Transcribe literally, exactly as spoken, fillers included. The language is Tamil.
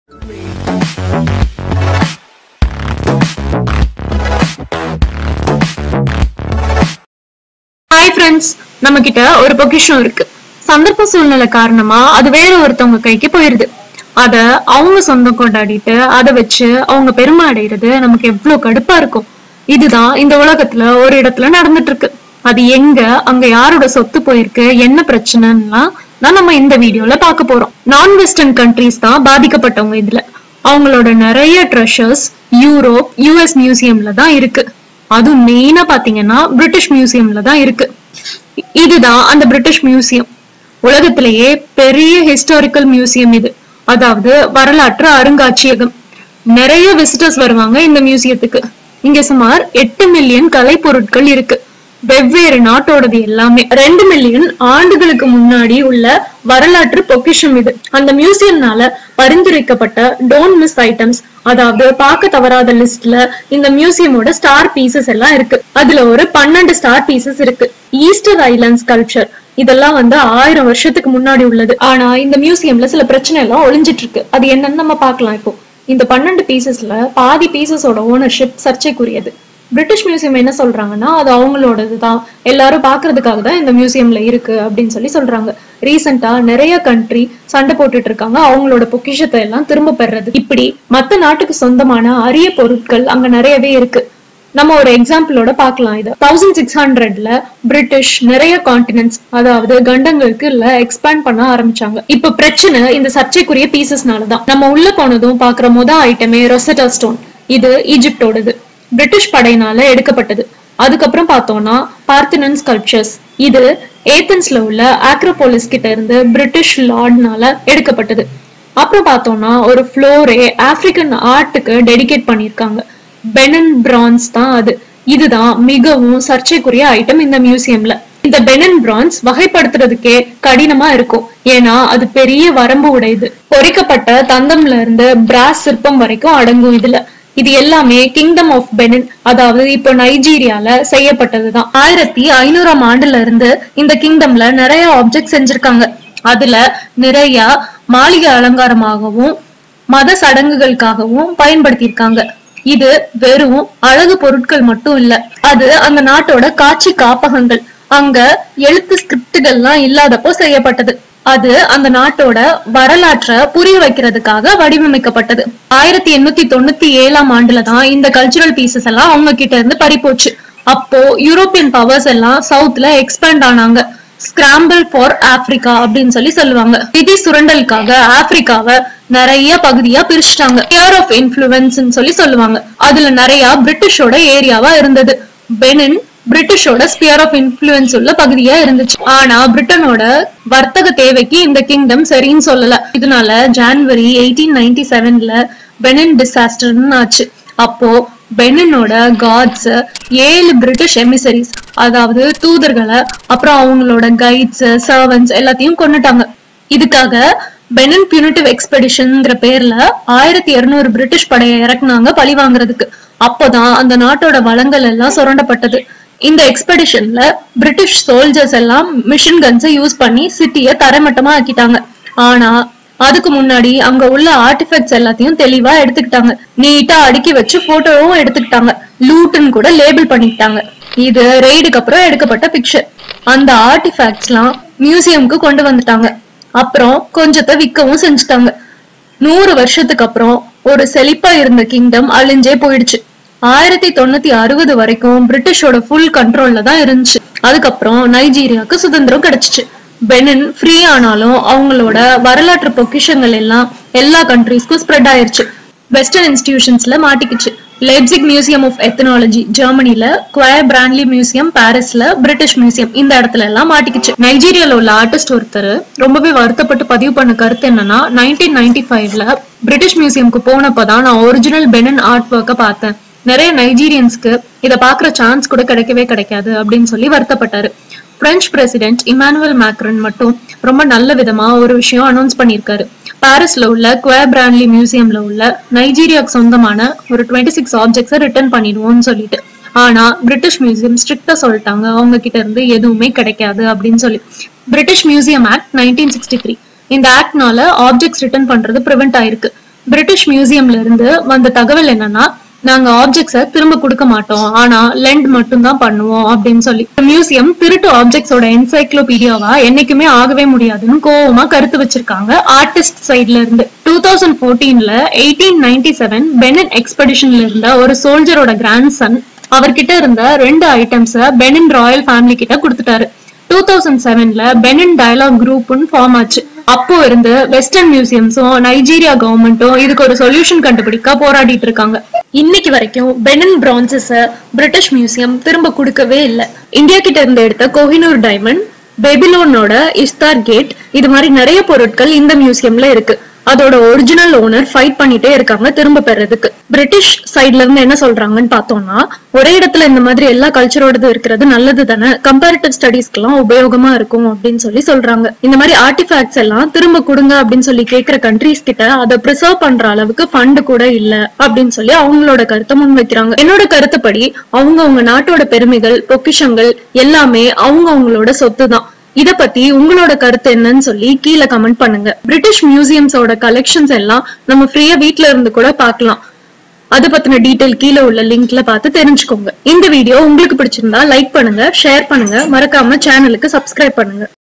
Hi friends, நம்ம கிட்ட ஒரு பொக்கிஷம் இருக்கு. சந்தர்ப்ப சூழ்நிலை காரணமா அது வேற ஒருத்தவங்க கைக்கு போயிருது. அத அவங்க சொந்தம் கொண்டாடிட்டு அதை வச்சு அவங்க பெருமை அடைகிறது நமக்கு எவ்வளவு கடுப்பா இருக்கும். இதுதான் இந்த உலகத்துல ஒரு இடத்துல நடந்துட்டு இருக்கு. அது எங்க, அங்க யாரோட சொத்து போயிருக்கு, என்ன பிரச்சனைன்னா தான் நம்ம இந்த வீடியோல பார்க்க போறோம். நான் வெஸ்டர்ன் கண்ட்ரீஸ் தான் பாதிக்கப்பட்டவங்க. இதுல அவங்களோட நிறைய ட்ரெஷர்ஸ் யூரோப் யூஎஸ் மியூசியம்ல தான் இருக்கு. அதுவும் மெயினா பாத்தீங்கன்னா பிரிட்டிஷ் மியூசியம்ல தான் இருக்கு. இதுதான் அந்த பிரிட்டிஷ் மியூசியம். உலகத்திலேயே பெரிய ஹிஸ்டாரிக்கல் மியூசியம் இது, அதாவது வரலாற்று அருங்காட்சியகம். நிறைய விசிட்டர்ஸ் வருவாங்க இந்த மியூசியத்துக்கு. இங்க சுமார் எட்டு மில்லியன் கலை பொருட்கள் இருக்கு, வெவ்வேறு நாட்டோடது எல்லாமே. ரெண்டு மில்லியன் ஆண்டுகளுக்கு முன்னாடி உள்ள வரலாற்று பொக்கிஷம் இது. அந்த மியூசியம்னால பரிந்துரைக்கப்பட்ட டோன்ட் மிஸ் ஐட்டம்ஸ், அதாவது பார்க்க தவறாத லிஸ்ட்ல இந்த மியூசியமோட ஸ்டார் பீசஸ் எல்லாம் இருக்கு. அதுல ஒரு பன்னெண்டு ஸ்டார் பீசஸ் இருக்கு. ஈஸ்டர் ஐலாண்ட் ஸ்கல்ப்சர் இதெல்லாம் வந்து ஆயிரம் வருஷத்துக்கு முன்னாடி உள்ளது. ஆனா இந்த மியூசியம்ல சில பிரச்சனை எல்லாம் ஒளிஞ்சிட்டு இருக்கு. அது என்னன்னு நம்ம பாக்கலாம். இப்போ இந்த பன்னெண்டு பீசஸ்ல பாதி பீசஸோட ஓனர்ஷிப் சர்ச்சைக்குரியது. பிரிட்டிஷ் மியூசியம் என்ன சொல்றாங்கன்னா அது அவங்களோடதுதான், எல்லாரும் பாக்குறதுக்காக தான் இந்த மியூசியம்ல இருக்கு அப்படின்னு சொல்லி சொல்றாங்க. ரீசெண்டா நிறைய கண்ட்ரி சண்டை போட்டுட்டு இருக்காங்க அவங்களோட பொக்கிஷத்தை எல்லாம் திரும்ப பெறது. இப்படி மத்த நாட்டுக்கு சொந்தமான அரிய பொருட்கள் அங்க நிறையவே இருக்கு. நம்ம ஒரு எக்ஸாம்பிளோட பாக்கலாம். இது தௌசண்ட் சிக்ஸ் ஹண்ட்ரட்ல பிரிட்டிஷ் நிறைய கான்டினென்ட்ஸ், அதாவது கண்டங்களுக்கு இல்ல எக்ஸ்பேண்ட் பண்ண ஆரம்பிச்சாங்க. இப்ப பிரச்சனை இந்த சர்ச்சைக்குரிய பீசஸ்னாலதான். நம்ம உள்ள போனதும் பாக்குற முதல் ஐட்டமே ரொசெட்டா ஸ்டோன். இது ஈஜிப்டோடது, பிரிட்டிஷ் படையினால எடுக்கப்பட்டது. அதுக்கப்புறம் பார்த்தோம்னா பார்த்தனன் ஸ்கல்ப்சர்ஸ். இது ஏத்தன்ஸ்ல உள்ள ஆக்ரோபோலிஸ் கிட்ட இருந்து பிரிட்டிஷ் லார்ட்னால எடுக்கப்பட்டது. அப்புறம் பார்த்தோம்னா ஒரு ஃப்ளோரே ஆப்பிரிக்கன் ஆர்ட்டுக்கு டெடிகேட் பண்ணிருக்காங்க. பெனன் பிரான்ஸ் தான் அது. இதுதான் மிகவும் சர்ச்சைக்குரிய ஐட்டம் இந்த மியூசியம்ல. இந்த பெனன் பிரான்ஸ் வகைப்படுத்துறதுக்கே கடினமா இருக்கும், ஏன்னா அது பெரிய வரம்பு உடையது. பொறிக்கப்பட்ட தந்தம்ல இருந்து பிராஸ் சிற்பம் வரைக்கும் அடங்கும் இதுல. இது எல்லாமே கிங்டம் ஆஃப் பெனின், அதாவது இப்போ நைஜீரியால செய்யப்பட்டதுதான். ஆயிரத்தி ஐநூறாம் ஆண்டுல இருந்து இந்த கிங்டம்ல நிறைய ஆப்ஜெக்ட் செஞ்சிருக்காங்க. அதுல நிறைய மாளிகை அலங்காரமாகவும் மத சடங்குகளுக்காகவும் பயன்படுத்தியிருக்காங்க. இது வெறும் அழகு பொருட்கள் மட்டும் இல்ல, அது அந்த நாட்டோட காட்சி காப்பகங்கள். அங்க எழுத்து ஸ்கிரிப்டுகள்லாம் இல்லாதப்போ செய்யப்பட்டது. அது அந்த நாட்டோட வரலாற்றை புரிய வைக்கிறதுக்காக வடிவமைக்கப்பட்டது. ஆயிரத்தி எண்ணூத்தி தொண்ணூத்தி ஏழாம் ஆண்டுலதான் இந்த கல்ச்சுரல் பீசஸ் எல்லாம் அவங்க கிட்ட இருந்து பறிப்போச்சு. அப்போ யூரோப்பியன் பவர்ஸ் எல்லாம் சவுத்ல எக்ஸ்பேண்ட் ஆனாங்க. ஸ்கிராம்பிள் ஃபார் ஆப்பிரிக்கா அப்படின்னு சொல்லி சொல்லுவாங்க. நிதி சுரண்டலுக்காக ஆப்பிரிக்காவை நிறைய பகுதியா பிரிச்சுட்டாங்க. ஸ்பியர் ஆஃப் இன்ஃப்ளூயன்ஸ் சொல்லி சொல்லுவாங்க. அதுல நிறைய பிரிட்டிஷோட ஏரியாவா இருந்தது. பெனின் பிரிட்டிஷோட ஸ்பியர் ஆஃப் இன்ஃப்ளூயன்ஸ் உள்ள பகுதியா இருந்துச்சு. ஆனா பிரிட்டனோட வர்த்தக தேவைக்கு இந்த கிங்டம் சரின்னு சொல்லல. இதனால ஜனவரி எயிட்டீன் நைன்டி செவன்ல பெனின் டிசாஸ்டர்னு ஆச்சு. அப்போ பெனினோட காட்ஸ் ஏழு பிரிட்டிஷ் எமிசரிஸ், அதாவது தூதர்களை, அப்புறம் அவங்களோட கைட்ஸ் சர்வன்ட்ஸ் எல்லாத்தையும் கொன்னுட்டாங்க. இதுக்காக பெனின் பியூனிட்டிவ் எக்ஸ்பெடிஷன்ங்கிற பேர்ல ஆயிரத்தி இருநூறு பிரிட்டிஷ் படையை இறக்குனாங்க பழி வாங்குறதுக்கு. அப்போதான் அந்த நாட்டோட வளங்கள் எல்லாம் சுரண்டப்பட்டது. இந்த எக்ஸ்பெடிஷன்ல பிரிட்டிஷ் சோல்ஜர்ஸ் எல்லாம் மிஷின் கன்ஸை யூஸ் பண்ணி சிட்டிய தரைமட்டமா ஆக்கிட்டாங்க. ஆனா அதுக்கு முன்னாடி அங்க உள்ள ஆர்டிஃபெக்ட்ஸ் எல்லாத்தையும் தெளிவா எடுத்துக்கிட்டாங்க. நீட்டா அடுக்கி வச்சு போட்டோவும் எடுத்துக்கிட்டாங்க. லூட்டுன்னு கூட லேபிள் பண்ணிக்கிட்டாங்க. இது ரெய்டுக்கு அப்புறம் எடுக்கப்பட்ட பிக்சர். அந்த ஆர்டிஃபேக்ட்ஸ் எல்லாம் மியூசியம்க்கு கொண்டு வந்துட்டாங்க. அப்புறம் கொஞ்சத்தை விற்கவும் செஞ்சுட்டாங்க. நூறு வருஷத்துக்கு அப்புறம் ஒரு செழிப்பா இருந்த கிங்டம் அழிஞ்சே போயிடுச்சு. ஆயிரத்தி தொண்ணூத்தி அறுபது வரைக்கும் பிரிட்டிஷோட ஃபுல் கண்ட்ரோல்ல தான் இருந்துச்சு. அதுக்கப்புறம் நைஜீரியாவுக்கு சுதந்திரம் கிடைச்சிச்சு. பெனின் ஃப்ரீ ஆனாலும் அவங்களோட வரலாற்று பொக்கிஷங்கள் எல்லாம் எல்லா கண்ட்ரீஸ்க்கும் ஸ்ப்ரெட் ஆயிருச்சு. வெஸ்டர்ன் இன்ஸ்டிடியூஷன்ஸ்ல மாட்டிக்கிச்சு. லெப்சிக் மியூசியம் ஆஃப் எத்னாலஜி ஜெர்மனில, குவயர் பிராண்ட்லி மியூசியம் பாரிஸ்ல, பிரிட்டிஷ் மியூசியம் இந்த இடத்துல எல்லாம் மாட்டிக்கிச்சு. நைஜீரியால உள்ள ஆர்டிஸ்ட் ஒருத்தர் ரொம்பவே வருத்தப்பட்டு பதிவு பண்ண கருத்து என்னன்னா, நைன்டீன் நைன்டி ஃபைவ்ல பிரிட்டிஷ் மியூசியம்க்கு போனப்பதான் நான் ஒரிஜினல் பெனின் ஆர்ட் ஒர்க்கை பார்த்தேன். நிறைய நைஜீரியன்ஸ்க்கு இதை பாக்குற சான்ஸ் கூட கிடைக்கவே கிடைக்காது அப்படின்னு சொல்லி வருத்தப்பட்டாரு. பிரெஞ்சு பிரசிடென்ட் இமானுவேல் மேக்ரன் மட்டும் ரொம்ப நல்ல விதமா ஒரு விஷயம் அனௌன்ஸ் பண்ணிருக்காரு. பாரிஸ்ல உள்ள குவயர் பிராண்ட்லி மியூசியம்ல உள்ள நைஜீரியாவுக்கு சொந்தமான ஒரு டுவெண்ட்டி சிக்ஸ் ஆப்ஜெக்ட்ஸை ரிட்டர்ன் பண்ணிடுவோம்னு சொல்லிட்டு. ஆனா பிரிட்டிஷ் மியூசியம் ஸ்ட்ரிக்டா சொல்லிட்டாங்க அவங்க கிட்ட இருந்து எதுவுமே கிடைக்காது அப்படின்னு சொல்லி. British Museum Act nineteen sixty three இந்த ஆக்ட்னால ஆப்ஜெக்ட்ஸ் ரிட்டர்ன் பண்றது பிரிவென்ட் ஆயிருக்கு. பிரிட்டிஷ் மியூசியம்ல இருந்து வந்த தகவல் என்னன்னா, நாங்க ஆப்ஜெக்ட்ஸ திரும்ப கொடுக்க மாட்டோம், ஆனா லெண்ட் மட்டும் தான் பண்ணுவோம் அப்படின்னு சொல்லி. மியூசியம் திருட்டு ஆப்ஜெக்ட்ஸோட என்சைக்ளோபீடியாவா என்னைக்குமே ஆகவே முடியாதுன்னு கோவமா கருத்து வச்சிருக்காங்க ஆர்டிஸ்ட் சைட்ல இருந்து. டூ தௌசண்ட் போர்டீன்ல எயிட்டீன் நைன்டி செவன் பெனின் எக்ஸ்பெடிஷன்ல இருந்த ஒரு சோல்ஜரோட கிராண்ட் சன் அவர்கிட்ட இருந்த ரெண்டு ஐட்டம்ஸ பெனின் ராயல் ஃபேமிலி கிட்ட கொடுத்துட்டாரு. டூ தௌசண்ட் செவன்ல பெனின் டயலாக் குரூப்னு ஃபார்ம் ஆச்சு. அப்போ இருந்து வெஸ்டர்ன் மியூசியம்ஸும் நைஜீரியா கவர்மெண்ட்டும் இதுக்கு ஒரு சொல்யூஷன் கண்டுபிடிக்க போராடிட்டு இருக்காங்க. இன்னைக்கு வரைக்கும் பெனின் பிரான்சஸ பிரிட்டிஷ் மியூசியம் திரும்ப கொடுக்கவே இல்லை. இந்தியா கிட்ட இருந்து எடுத்த கோஹினூர் டைமண்ட், பெபிலோனோட இஸ்தார் கேட், இது மாதிரி நிறைய பொருட்கள் இந்த மியூசியம்ல இருக்கு. அதோட ஒரிஜினல் ஓனர் ஃபைட் பண்ணிட்டே இருக்காங்க திரும்ப பெறதுக்கு. பிரிட்டிஷ் சைட்ல இருந்து என்ன சொல்றாங்கன்னு பார்த்தோம்னா, ஒரே இடத்துல இந்த மாதிரி எல்லா கல்ச்சரோடது இருக்கிறது நல்லது தானே, கம்பேரிட்டிவ் ஸ்டடீஸ்க்கு எல்லாம் உபயோகமா இருக்கும் அப்படின்னு சொல்லி சொல்றாங்க. இந்த மாதிரி ஆர்டிஃபேக்ட்ஸ் எல்லாம் திரும்ப கொடுங்க அப்படின்னு சொல்லி கேட்கிற கண்ட்ரீஸ் கிட்ட அதை ப்ரிசர்வ் பண்ற அளவுக்கு ஃபண்ட் கூட இல்ல அப்படின்னு சொல்லி அவங்களோட கருத்தை முன் வைக்கிறாங்க. என்னோட கருத்துப்படி அவங்க அவங்க நாட்டோட பெருமைகள், பொக்கிஷங்கள் எல்லாமே அவங்க அவங்களோட சொத்து தான். இத பத்தி உங்களோட கருத்து என்னன்னு சொல்லி கீழே கமெண்ட் பண்ணுங்க. பிரிட்டிஷ் மியூசியம்ஸோட கலெக்ஷன்ஸ் எல்லாம் நம்ம ஃப்ரீயா வீட்ல இருந்து கூட பார்க்கலாம். அது பத்தின டீடைல் கீழே உள்ள லிங்க்ல பார்த்து தெரிஞ்சுக்கோங்க. இந்த வீடியோ உங்களுக்கு பிடிச்சிருந்தா லைக் பண்ணுங்க, ஷேர் பண்ணுங்க, மறக்காம சேனலுக்கு சப்ஸ்கிரைப் பண்ணுங்க.